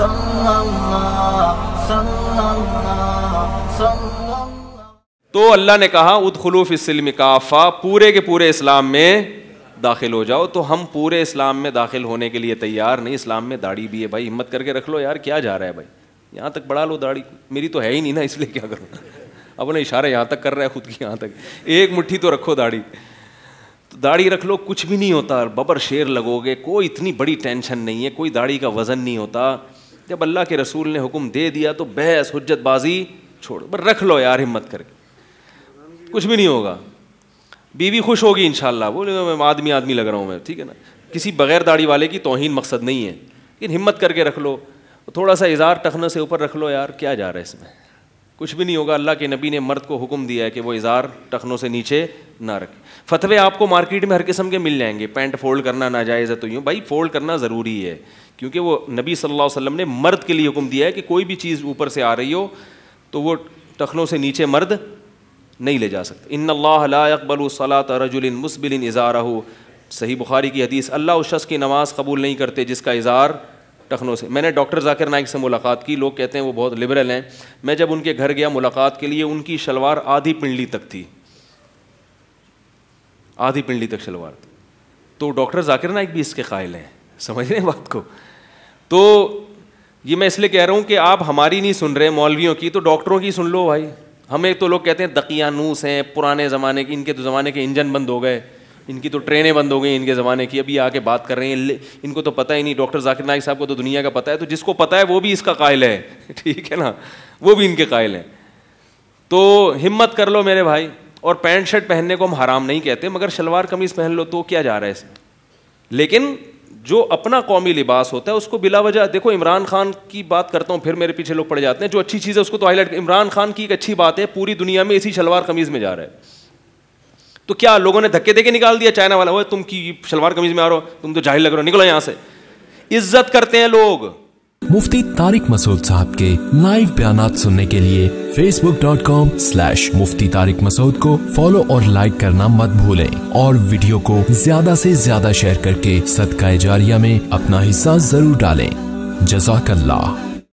تو اللہ نے کہا ادخلوا فی السلم کافہ، پورے کے پورے اسلام میں داخل ہو جاؤ. تو ہم پورے اسلام میں داخل ہونے کے لیے تیار نہیں. اسلام میں داڑھی بھی ہے بھائی، ہمت کر کے رکھ لو یار، کیا جا رہا ہے بھائی، یہاں تک بڑھا لو داڑھی. میری تو ہے ہی نہیں نا، اس لیے کیا کروں. اپنے اشارے یہاں تک کر رہا ہے خود کی، یہاں تک ایک مٹھی تو رکھو داڑھی. تو داڑھی رکھ لو، کچھ بھی نہیں ہوتا. ببر شیر لگو گے، کوئی اتنی بڑی ٹینشن نہیں ہے، کوئی داڑھی کا وزن نہیں ہوتا. جب اللہ کے رسول نے حکم دے دیا تو بحث حجت بازی چھوڑ، بس رکھ لو یار ہمت کر کے، کچھ بھی نہیں ہوگا. بیوی خوش ہوگی انشاءاللہ، بولے میں آدمی لگ رہا ہوں میں، ٹھیک ہے نا. کسی بغیر داڑھی والے کی توہین مقصد نہیں ہے، لیکن ہمت کر کے رکھ لو. تھوڑا سا اظہار ٹخنے سے اوپر رکھ لو یار، کیا جا رہا ہے اس میں، کچھ بھی نہیں ہوگا. اللہ کے نبی نے مرد کو حکم دیا ہے کہ وہ اظہار ٹخنوں سے نیچے نہ رکھے. فتوے آپ کو مارکیٹ میں ہر قسم کے مل جائیں گے. پینٹ فولڈ کرنا ناجائز ہے، تو یوں بھائی فولڈ کرنا ضروری ہے، کیونکہ وہ نبی صلی اللہ علیہ وسلم نے مرد کے لیے حکم دیا ہے کہ کوئی بھی چیز اوپر سے آ رہی ہو تو وہ ٹخنوں سے نیچے مرد نہیں لے جا سکتے. ان اللہ لا يقبل صلاة رجل مسبل ازارہ، صحیح بخاری کی حدیث. اللہ اس شخص کی نماز قبول نہیں کرتے جس کا اظہار ٹخنوں سے. میں نے ڈاکٹر ذاکر نائک سے ملاقات کی، لوگ کہتے ہیں وہ بہت لبرل ہیں. میں جب ان کے گھر گیا ملاقات کے لیے، ان کی شلوار آدھی پنڈلی تک تھی، آدھی پنڈلی تک شلوار. تو ڈاکٹر ذاکر نائک بھی اس کے قائل ہیں، سمجھ رہے ہیں بات کو. تو یہ میں اس لیے کہہ رہا ہوں کہ آپ ہماری نہیں سن رہے مولویوں کی، تو ڈاکٹروں کی سن لو بھائی. ہمیں تو لوگ کہتے ہیں دقیانوس ہیں پرانے زمانے کی، ان کے تو زمانے کے انجن بند ہو گئے، ان کی تو ٹرینیں بند ہو گئی ان کے زمانے کی، ابھی آ کے بات کر رہے ہیں، ان کو تو پتہ ہی نہیں. ڈاکٹر ذاکر نائک صاحب کو تو دنیا کا پتہ ہے، تو جس کو پتہ ہے وہ بھی اس کا قائل ہے، ٹھیک ہے نا، وہ بھی ان کے قائل ہیں. تو ہمت کر لو میرے بھائی. اور پینٹ شرٹ پہننے کو ہم حرام نہیں کہتے، مگر شلوار قمیض پہن لو تو کیا جا رہا ہے اس میں. لیکن جو اپنا قومی لباس ہوتا ہے اس کو بلا وجہ، دیکھو عمران خان کی بات کرتا ہوں، پھر میرے پیچھے لوگ پڑ جاتے ہیں، جو اچھی چیز ہے اس کو تو ہائی لائٹ. عمران خان کی ایک اچھی بات ہے، پوری دنیا میں اسی شلوار قمیض میں جا رہا ہے. تو کیا لوگوں نے دھکے دے کے نکال دیا چائنا والا، وہ تم کی شلوار قمیض میں آ رہو، تم تو جاہل لگ رہے ہو، نکلو یہاں سے. عزت کرتے ہیں لوگ. مفتی طارق مسعود صاحب کے لائیو بیانات سننے کے لیے facebook.com/مفتی طارق مسعود کو فالو اور لائک کرنا مت بھولیں، اور ویڈیو کو زیادہ سے زیادہ شیئر کر کے صدقہ جاریہ میں اپنا حصہ ضرور ڈالیں. جزاک اللہ.